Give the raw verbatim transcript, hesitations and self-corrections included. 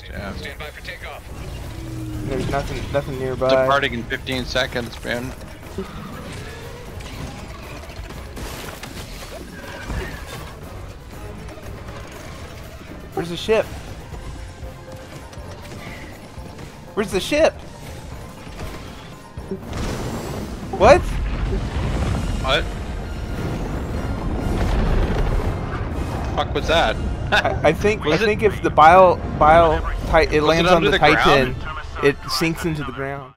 Yeah. Stand by for takeoff. There's nothing, nothing nearby. Departing in fifteen seconds, man. Where's the ship? Where's the ship? What? What? Fuck was that? I, I think Was I it- think if the bile bile ti it Was it lands on under the, the ground? Titan, it sinks into the ground.